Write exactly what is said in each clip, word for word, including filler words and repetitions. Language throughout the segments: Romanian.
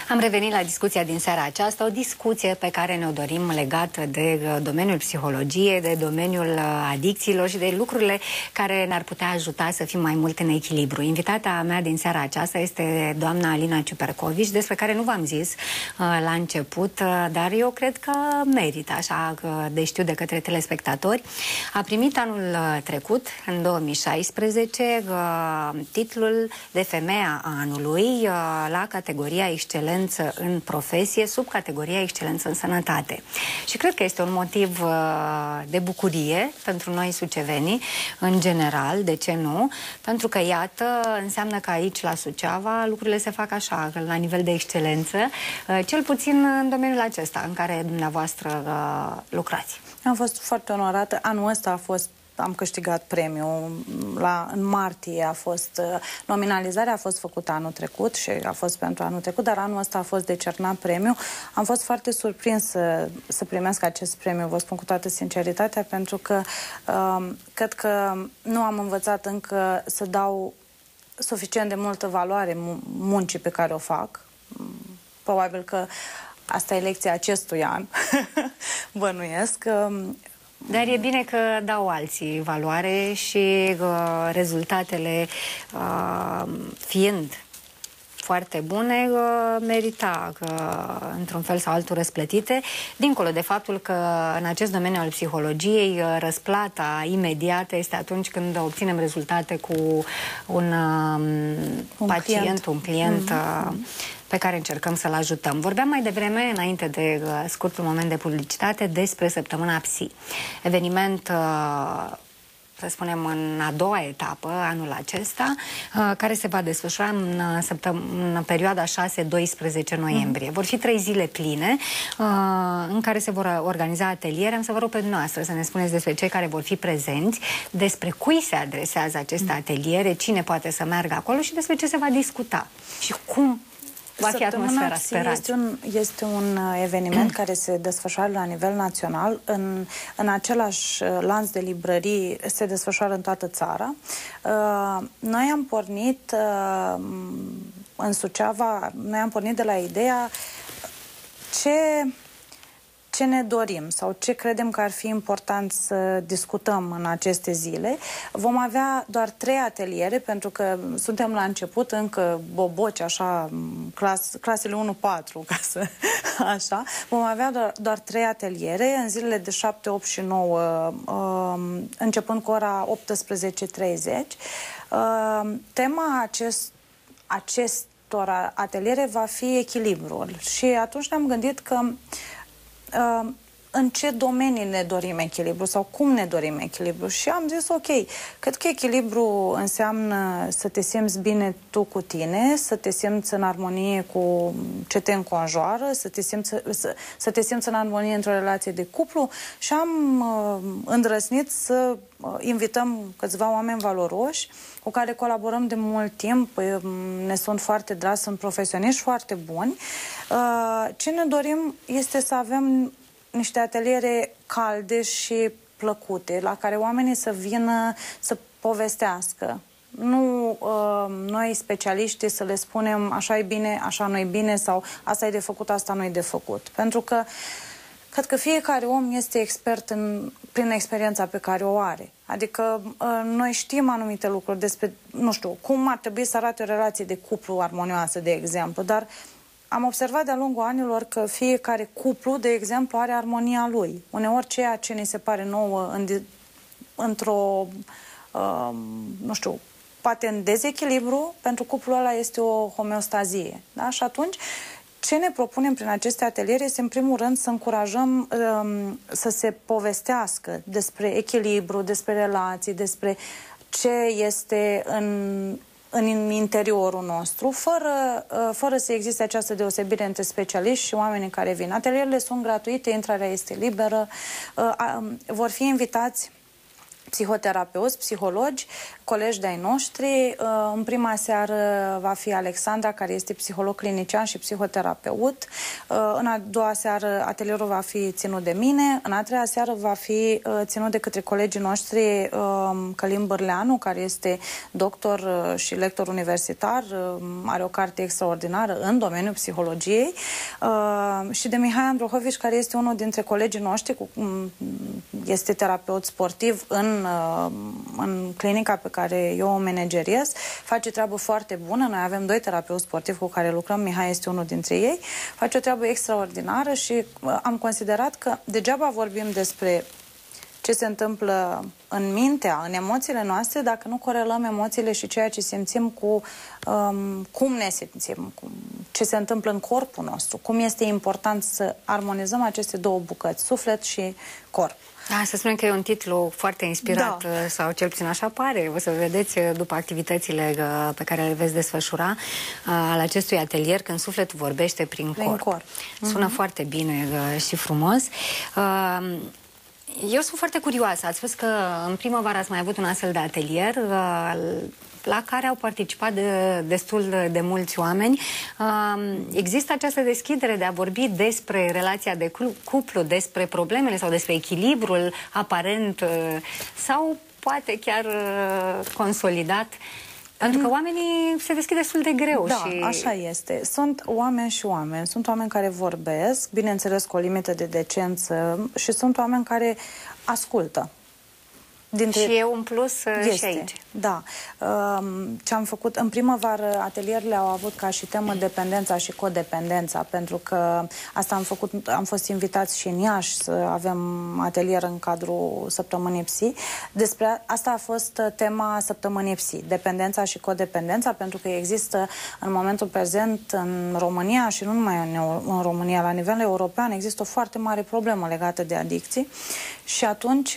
Am revenit la discuția din seara aceasta, o discuție pe care ne-o dorim legată de domeniul psihologiei, de domeniul adicțiilor și de lucrurile care ne-ar putea ajuta să fim mai mult în echilibru. Invitata mea din seara aceasta este doamna Alina Ciupercovici, despre care nu v-am zis la început, dar eu cred că merită, așa de știu de către telespectatori. A primit anul trecut, în două mii șaisprezece, titlul de Femeia Anului la categoria Excelență în profesie, sub categoria Excelență în sănătate. Și cred că este un motiv de bucurie pentru noi sucevenii, în general, de ce nu? Pentru că, iată, înseamnă că aici, la Suceava, lucrurile se fac așa, la nivel de excelență, cel puțin în domeniul acesta, în care dumneavoastră lucrați. Am fost foarte onorată. Anul ăsta a fost am câștigat premiul. La, în martie a fost nominalizarea, a fost făcută anul trecut și a fost pentru anul trecut, dar anul ăsta a fost decernat premiul. Am fost foarte surprins să, să primesc acest premiu, vă spun cu toată sinceritatea, pentru că uh, cred că nu am învățat încă să dau suficient de multă valoare muncii pe care o fac. Probabil că asta e lecția acestui an, bănuiesc. Dar e bine că dau alții valoare și uh, rezultatele uh, fiind foarte bune, uh, merita uh, într-un fel sau altul răsplătite, dincolo de faptul că în acest domeniu al psihologiei uh, răsplata imediată este atunci când obținem rezultate cu un, uh, un pacient, client. un client mm-hmm. uh, pe care încercăm să-l ajutăm. Vorbeam mai devreme, înainte de uh, scurtul moment de publicitate, despre Săptămâna Psi. Eveniment, uh, să spunem, în a doua etapă, anul acesta, uh, care se va desfășura în, în perioada șase doisprezece noiembrie. Mm. Vor fi trei zile pline, uh, în care se vor organiza ateliere. Am să vă rog pe dumneavoastră să ne spuneți despre cei care vor fi prezenți, despre cui se adresează aceste ateliere, cine poate să meargă acolo și despre ce se va discuta. Și cum va fi atmosfera, sperați. Este un, este un eveniment care se desfășoară la nivel național. În, în același lanț de librării se desfășoară în toată țara. Uh, noi am pornit uh, în Suceava, noi am pornit de la ideea ce... ce ne dorim sau ce credem că ar fi important să discutăm în aceste zile. Vom avea doar trei ateliere, pentru că suntem la început, încă boboci, așa, clas, clasele unu patru, ca să, așa. Vom avea doar, doar trei ateliere în zilele de șapte, opt și nouă, începând cu ora optsprezece treizeci. Tema acest, acestor ateliere va fi echilibrul și atunci ne-am gândit că Uh, în ce domenii ne dorim echilibru sau cum ne dorim echilibru. Și am zis, ok, cred că echilibru înseamnă să te simți bine tu cu tine, să te simți în armonie cu ce te înconjoară, să te simți, să, să te simți în armonie într-o relație de cuplu și am uh, îndrăznit să uh, invităm câțiva oameni valoroși cu care colaborăm de mult timp, ne sunt foarte dragi, sunt profesioniști foarte buni. Ce ne dorim este să avem niște ateliere calde și plăcute, la care oamenii să vină să povestească. Nu noi, specialiștii, să le spunem așa e bine, așa nu e bine sau asta e de făcut, asta nu e de făcut. Pentru că cred că fiecare om este expert în, prin experiența pe care o are. Adică noi știm anumite lucruri despre, nu știu, cum ar trebui să arate o relație de cuplu armonioasă, de exemplu, dar am observat de-a lungul anilor că fiecare cuplu, de exemplu, are armonia lui. Uneori ceea ce ne se pare nouă în, într-o, uh, nu știu, poate în dezechilibru, pentru cuplul ăla este o homeostazie. Da? Și atunci, ce ne propunem prin aceste ateliere este, în primul rând, să încurajăm um, să se povestească despre echilibru, despre relații, despre ce este în, în interiorul nostru, fără, uh, fără să existe această deosebire între specialiști și oamenii care vin. Atelierele sunt gratuite, intrarea este liberă, uh, uh, vor fi invitați psihoterapeuți, psihologi, colegi de-ai noștri. În prima seară va fi Alexandra, care este psiholog clinician și psihoterapeut. În a doua seară atelierul va fi ținut de mine. În a treia seară va fi ținut de către colegii noștri Călin Bârleanu, care este doctor și lector universitar, are o carte extraordinară în domeniul psihologiei, și de Mihai Androhovici, care este unul dintre colegii noștri, este terapeut sportiv în, în clinica pe care eu o manageriez, face treabă foarte bună. Noi avem doi terapeuți sportivi cu care lucrăm, Mihai este unul dintre ei, face o treabă extraordinară și am considerat că degeaba vorbim despre ce se întâmplă în mintea, în emoțiile noastre, dacă nu corelăm emoțiile și ceea ce simțim cu um, cum ne simțim, cu ce se întâmplă în corpul nostru, cum este important să armonizăm aceste două bucăți, suflet și corp. Da, să spunem că e un titlu foarte inspirat, da. Sau cel puțin așa pare. O să vedeți după activitățile pe care le veți desfășura al acestui atelier, când sufletul vorbește prin, prin corp. corp. Sună mm-hmm. foarte bine și frumos. Eu sunt foarte curioasă. Ați spus că în primăvară ați mai avut un astfel de atelier la care au participat de, destul de, de mulți oameni. Există această deschidere de a vorbi despre relația de cuplu, despre problemele sau despre echilibrul aparent sau poate chiar consolidat? Pentru că oamenii se deschid destul de greu. Da, și... așa este. Sunt oameni și oameni. Sunt oameni care vorbesc, bineînțeles cu o limită de decență, și sunt oameni care ascultă. Dintre... Și e un plus este, și aici. Da. Ce am făcut în primăvară, atelierele au avut ca și temă dependența și codependența, pentru că asta am făcut, am fost invitați și în Iași să avem atelier în cadrul Săptămânii Psi. Despre asta a fost tema Săptămânii Psi, dependența și codependența, pentru că există în momentul prezent în România și nu numai în, în România, la nivel european, există o foarte mare problemă legată de adicții și atunci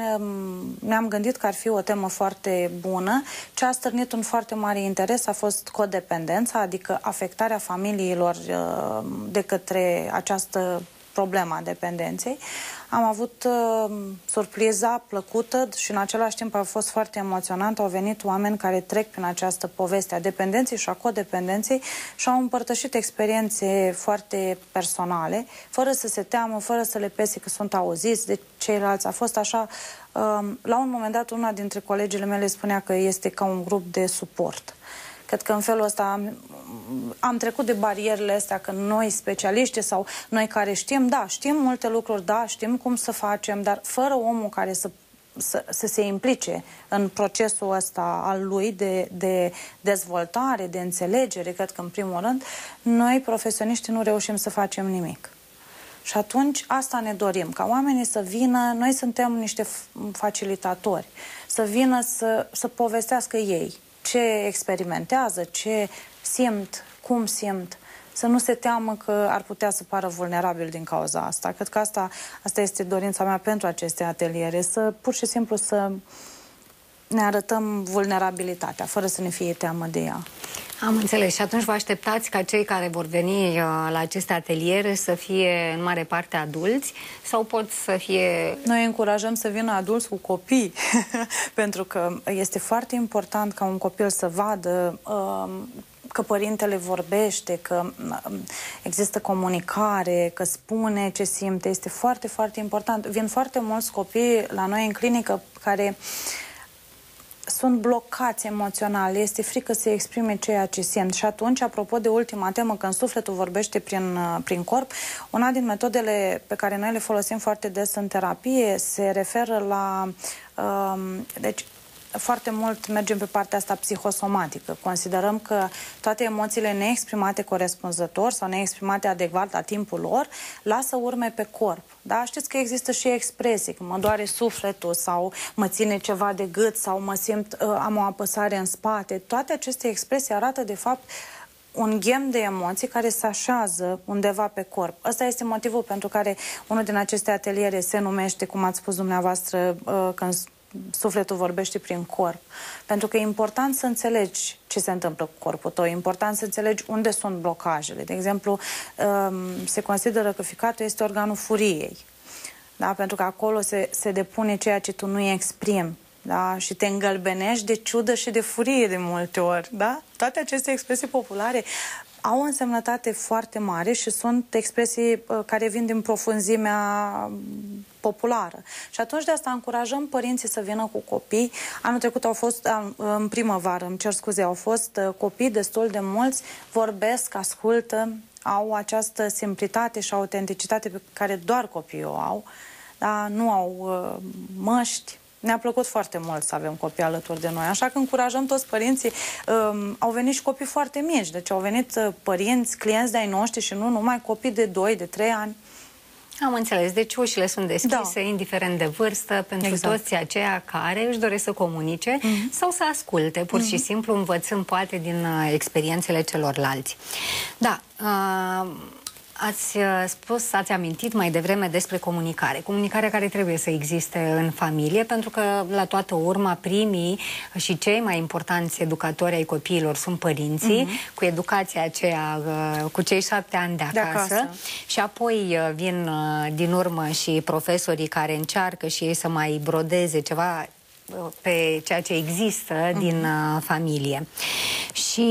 ne-am gândit că ar fi o temă foarte bună. Ce a stârnit un foarte mare interes a fost codependența, adică afectarea familiilor de către această problemă a dependenței. Am avut uh, surpriza plăcută și în același timp a fost foarte emoționant. Au venit oameni care trec prin această poveste a dependenței și a codependenței și au împărtășit experiențe foarte personale, fără să se teamă, fără să le pese că sunt auziți de ceilalți. A fost așa, uh, la un moment dat una dintre colegile mele spunea că este ca un grup de suport. Cred că în felul ăsta am, am trecut de barierele astea, că noi specialiști sau noi care știm, da, știm multe lucruri, da, știm cum să facem, dar fără omul care să, să, să se implice în procesul ăsta al lui de, de dezvoltare, de înțelegere, cred că în primul rând, noi profesioniștii nu reușim să facem nimic. Și atunci asta ne dorim, ca oamenii să vină, noi suntem niște facilitatori, să vină să, să povestească ei ce experimentează, ce simt, cum simt, să nu se teamă că ar putea să pară vulnerabil din cauza asta. Cred că asta, asta este dorința mea pentru aceste ateliere, să pur și simplu să ne arătăm vulnerabilitatea, fără să ne fie teamă de ea. Am înțeles. Și atunci vă așteptați ca cei care vor veni uh, la aceste ateliere să fie în mare parte adulți sau pot să fie... Noi încurajăm să vină adulți cu copii, pentru că este foarte important ca un copil să vadă uh, că părintele vorbește, că uh, există comunicare, că spune ce simte. Este foarte, foarte important. Vin foarte mulți copii la noi în clinică care sunt blocați emoțional, este frică să exprime ceea ce simt. Și atunci, apropo de ultima temă, când sufletul vorbește prin, prin corp, una din metodele pe care noi le folosim foarte des în terapie se referă la... Um, deci, foarte mult mergem pe partea asta psihosomatică. Considerăm că toate emoțiile neexprimate corespunzător sau neexprimate adecvat la timpul lor lasă urme pe corp. Da? Știți că există și expresii, că mă doare sufletul sau mă ține ceva de gât sau mă simt, uh, am o apăsare în spate. Toate aceste expresii arată de fapt un ghem de emoții care se așează undeva pe corp. Ăsta este motivul pentru care unul din aceste ateliere se numește, cum ați spus dumneavoastră, uh, când sufletul vorbește prin corp. Pentru că e important să înțelegi ce se întâmplă cu corpul tău, e important să înțelegi unde sunt blocajele. De exemplu, se consideră că ficatul este organul furiei. Da? Pentru că acolo se, se depune ceea ce tu nu exprimi. da? Și te îngălbenești de ciudă și de furie de multe ori. Da? Toate aceste expresii populare au o însemnătate foarte mare și sunt expresii uh, care vin din profunzimea populară. Și atunci de asta încurajăm părinții să vină cu copii. Anul trecut au fost, în primăvară, îmi cer scuze, au fost uh, copii destul de mulți, vorbesc, ascultă, au această simplitate și autenticitate pe care doar copiii o au, da? Nu au uh, măști. Ne-a plăcut foarte mult să avem copii alături de noi, așa că încurajăm toți părinții. Um, au venit și copii foarte mici, deci au venit uh, părinți, clienți de-ai noștri și nu numai copii de doi, de trei ani. Am înțeles. Deci ușile sunt deschise, da, indiferent de vârstă, pentru exact. toți aceia care își doresc să comunice mm-hmm. sau să asculte, pur mm-hmm. și simplu învățând poate din uh, experiențele celorlalți. Da, uh, ați spus, ați amintit mai devreme despre comunicare. Comunicarea care trebuie să existe în familie, pentru că la toată urma primii și cei mai importanți educatori ai copiilor sunt părinții, mm-hmm. cu educația aceea, cu cei șapte ani de acasă, de acasă. Și apoi vin din urmă și profesorii care încearcă și ei să mai brodeze ceva pe ceea ce există mm-hmm. din familie. Și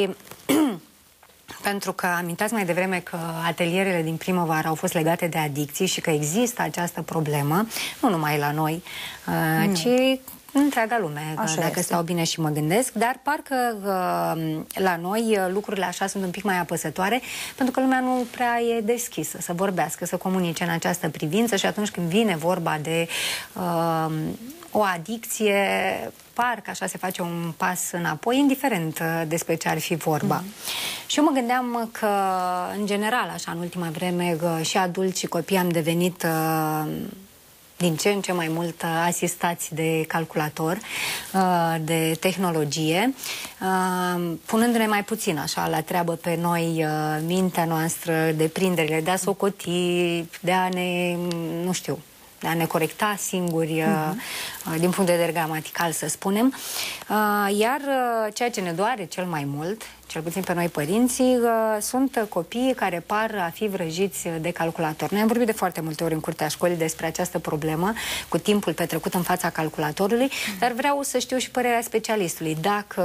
pentru că amintați mai devreme că atelierele din primăvară au fost legate de adicții și că există această problemă, nu numai la noi, mm. ci în întreaga lume, așa dacă este. Stau bine și mă gândesc, dar parcă uh, la noi lucrurile așa sunt un pic mai apăsătoare, pentru că lumea nu prea e deschisă să vorbească, să comunice în această privință și atunci când vine vorba de uh, o adicție, parcă așa se face un pas înapoi, indiferent despre ce ar fi vorba. Mm-hmm. Și eu mă gândeam că, în general, așa, în ultima vreme, și adulți și copii am devenit uh, din ce în ce mai mult asistați de calculator, uh, de tehnologie, uh, punându-ne mai puțin așa la treabă pe noi, uh, mintea noastră, deprinderile, de a socoti, de a ne, nu știu, de a ne corecta singuri, uh-huh. din punct de vedere gramatical, să spunem. Iar ceea ce ne doare cel mai mult, cel puțin pe noi părinții, sunt copiii care par a fi vrăjiți de calculator. Noi am vorbit de foarte multe ori în curtea școlii despre această problemă, cu timpul petrecut în fața calculatorului, uh-huh. dar vreau să știu și părerea specialistului. Dacă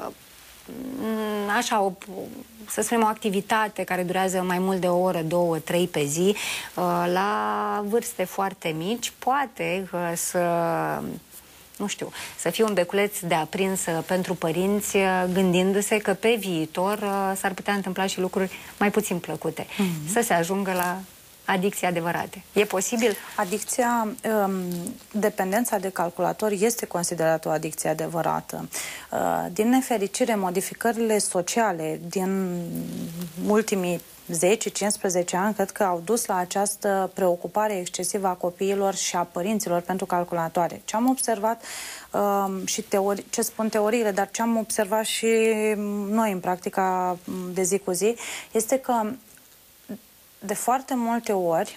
așa, o, să spunem, o activitate care durează mai mult de o oră, două, trei pe zi, la vârste foarte mici, poate să, nu știu, să fie un beculeț de aprins pentru părinți, gândindu-se că pe viitor s-ar putea întâmpla și lucruri mai puțin plăcute. Mm-hmm. Să se ajungă la adicții adevărate. E posibil? Adicția, um, dependența de calculator este considerată o adicție adevărată. Uh, din nefericire, modificările sociale din ultimii zece cincisprezece ani cred că au dus la această preocupare excesivă a copiilor și a părinților pentru calculatoare. Ce am observat um, și teori, ce spun teoriile, dar ce am observat și noi în practica de zi cu zi, este că de foarte multe ori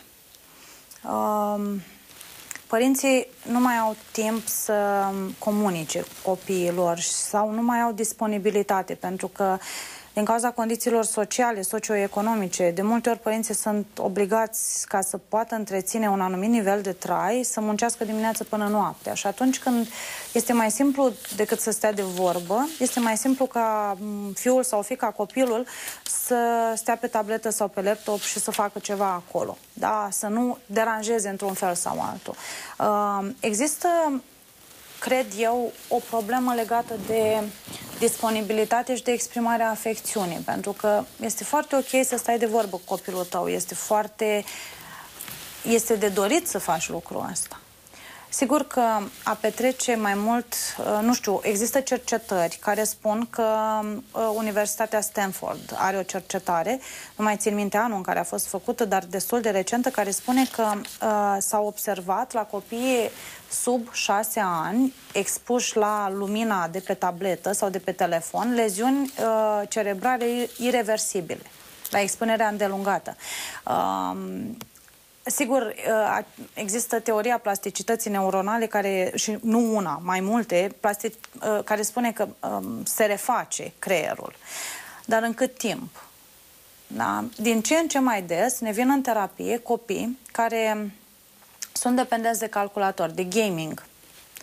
um, părinții nu mai au timp să comunice copiilor sau nu mai au disponibilitate, pentru că din cauza condițiilor sociale, socioeconomice, de multe ori părinții sunt obligați, ca să poată întreține un anumit nivel de trai, să muncească dimineața până noaptea. Și atunci când este mai simplu decât să stea de vorbă, este mai simplu ca fiul sau fiica, copilul, să stea pe tabletă sau pe laptop și să facă ceva acolo. Da? Să nu deranjeze într-un fel sau altul. Uh, există, cred eu, o problemă legată de disponibilitate și de exprimarea afecțiunii, pentru că este foarte ok să stai de vorbă cu copilul tău, este foarte, este de dorit să faci lucrul ăsta. Sigur că a petrece mai mult, nu știu, există cercetări care spun că Universitatea Stanford are o cercetare, nu mai țin minte anul în care a fost făcută, dar destul de recentă, care spune că uh, s-au observat la copiii sub șase ani, expuși la lumina de pe tabletă sau de pe telefon, leziuni uh, cerebrale ireversibile, la expunerea îndelungată. Uh, Sigur, există teoria plasticității neuronale, care, și nu una, mai multe, plastic, care spune că um, se reface creierul. Dar în cât timp? Da? Din ce în ce mai des ne vin în terapie copii care sunt dependenți de calculator, de gaming.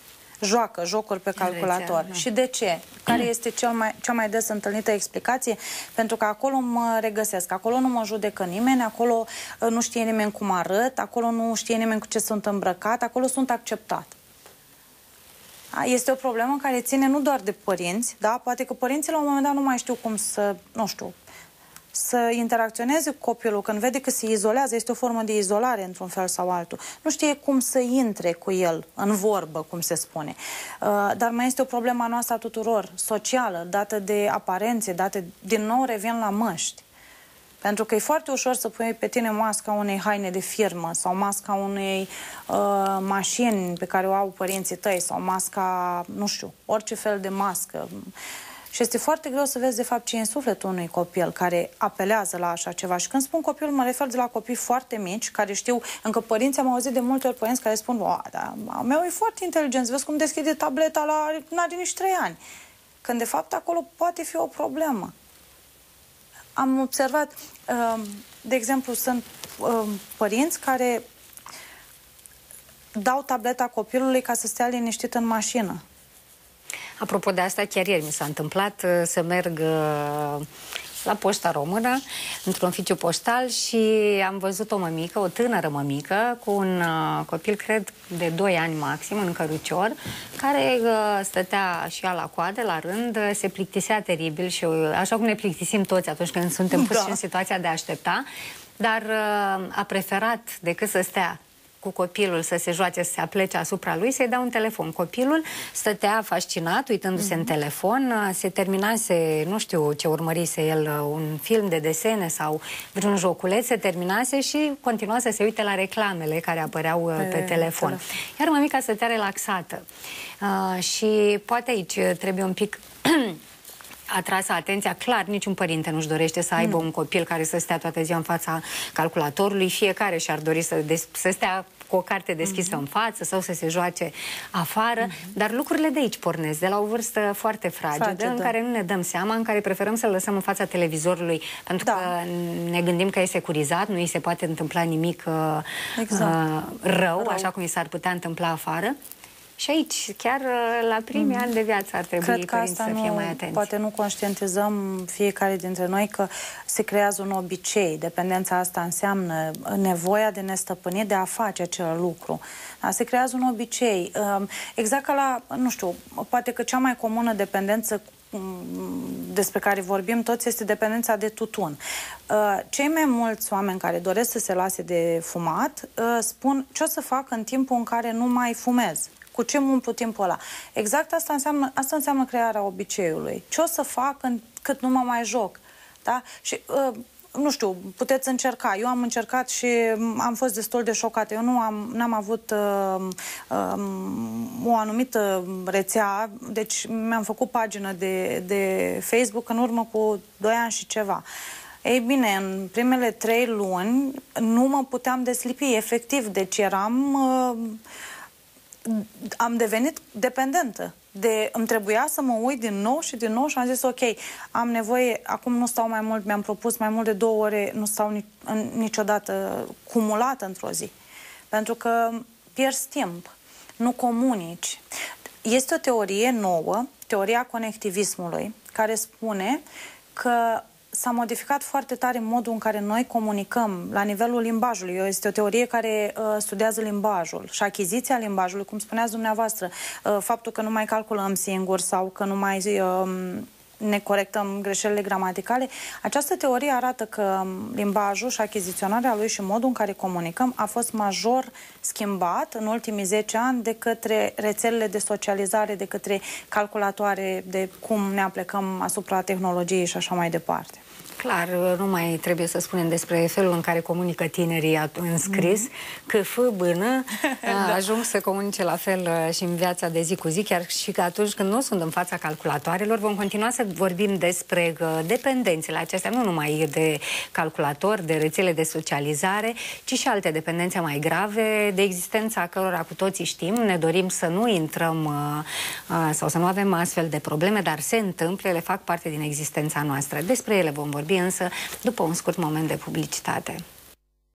joacă jocuri pe calculator. Rețea, și de ce? Care este cel mai, cea mai des întâlnită explicație? Pentru că acolo mă regăsesc, acolo nu mă judecă nimeni, acolo nu știe nimeni cum arăt, acolo nu știe nimeni cu ce sunt îmbrăcat, acolo sunt acceptat. Este o problemă care ține nu doar de părinți, da? Poate că părinții la un moment dat nu mai știu cum să, nu știu, să interacționeze cu copilul când vede că se izolează, este o formă de izolare într-un fel sau altul. Nu știe cum să intre cu el în vorbă, cum se spune. Uh, dar mai este o problemă a noastră a tuturor, socială, dată de aparențe, dată, din nou revin la măști. Pentru că e foarte ușor să pui pe tine masca unei haine de firmă sau masca unei uh, mașini pe care o au părinții tăi sau masca, nu știu, orice fel de mască. Și este foarte greu să vezi, de fapt, ce e în sufletul unui copil care apelează la așa ceva. Și când spun copil, mă refer de la copii foarte mici, care știu, încă părinții, am auzit de multe ori părinți care spun, o, dar a meu e foarte inteligent, vezi cum deschide tableta la, n-are nici trei ani. Când, de fapt, acolo poate fi o problemă. Am observat, de exemplu, sunt părinți care dau tableta copilului ca să stea liniștit în mașină. Apropo de asta, chiar ieri mi s-a întâmplat să merg la Poșta Română, într-un oficiu poștal, și am văzut o mămică, o tânără mămică, cu un uh, copil, cred, de doi ani maxim, în cărucior, care uh, stătea și ea la coadă, la rând, uh, se plictisea teribil și uh, așa cum ne plictisim toți atunci când suntem puși da. în situația de a aștepta, dar uh, a preferat, decât să stea cu copilul să se joace, să se aplece asupra lui, să-i dau un telefon. Copilul stătea fascinat, uitându-se mm-hmm. în telefon, se terminase, nu știu ce urmărise el, un film de desene sau vreun joculeț, se terminase și continua să se uite la reclamele care apăreau pe, pe telefon. telefon. Iar mămica stătea relaxată. Uh, și poate aici trebuie un pic atrasă atenția. Clar, niciun părinte nu-și dorește să aibă mm. un copil care să stea toată ziua în fața calculatorului. Fiecare și-ar dori să, să stea cu o carte deschisă mm-hmm. în față sau să se joace afară. Mm-hmm. Dar lucrurile de aici pornesc, de la o vârstă foarte fragedă, Fragedă. în care nu ne dăm seama, în care preferăm să-l lăsăm în fața televizorului, pentru da. că ne gândim că e securizat, nu îi se poate întâmpla nimic uh, exact. uh, rău, rău, așa cum i s-ar putea întâmpla afară. Și aici, chiar la primii mm. ani de viață ar trebui Cred că asta să fie nu, mai atenți. Poate nu conștientizăm fiecare dintre noi că se creează un obicei. Dependența asta înseamnă nevoia de nestăpânit de a face acel lucru. Da, se creează un obicei. Exact ca la, nu știu, poate că cea mai comună dependență despre care vorbim toți este dependența de tutun. Cei mai mulți oameni care doresc să se lase de fumat spun ce o să fac în timpul în care nu mai fumez. Cu ce mă umplu timpul ăla? Exact asta înseamnă, asta înseamnă crearea obiceiului. Ce o să fac în, cât nu mă mai joc? Da? Și, uh, nu știu, puteți încerca. Eu am încercat și am fost destul de șocată. Eu nu am n-am avut uh, uh, o anumită rețea, deci mi-am făcut pagină de, de Facebook în urmă cu doi ani și ceva. Ei bine, în primele trei luni nu mă puteam deslipi, efectiv. Deci eram... Uh, am devenit dependentă. De, îmi trebuia să mă uit din nou și din nou și am zis, ok, am nevoie, acum nu stau mai mult, mi-am propus mai mult de două ore, nu stau nici, niciodată cumulată într-o zi. Pentru că pierzi timp, nu comunici. Este o teorie nouă, teoria conectivismului, care spune că s-a modificat foarte tare modul în care noi comunicăm la nivelul limbajului. Este o teorie care uh, studiază limbajul și achiziția limbajului, cum spuneați dumneavoastră, uh, faptul că nu mai calculăm singur sau că nu mai uh, ne corectăm greșelile gramaticale. Această teorie arată că limbajul și achiziționarea lui și modul în care comunicăm a fost major schimbat în ultimii zece ani de către rețelele de socializare, de către calculatoare, de cum ne aplecăm asupra tehnologiei și așa mai departe. Clar, nu mai trebuie să spunem despre felul în care comunică tinerii în scris, mm -hmm. că fă bână da. ajung să comunice la fel și în viața de zi cu zi, chiar și că atunci când nu sunt în fața calculatoarelor, vom continua să vorbim despre dependențele acestea, nu numai de calculator, de rețele de socializare, ci și alte dependențe mai grave, de existența cărora cu toții știm, ne dorim să nu intrăm sau să nu avem astfel de probleme, dar se întâmplă, ele fac parte din existența noastră. Despre ele vom vorbi însă după un scurt moment de publicitate.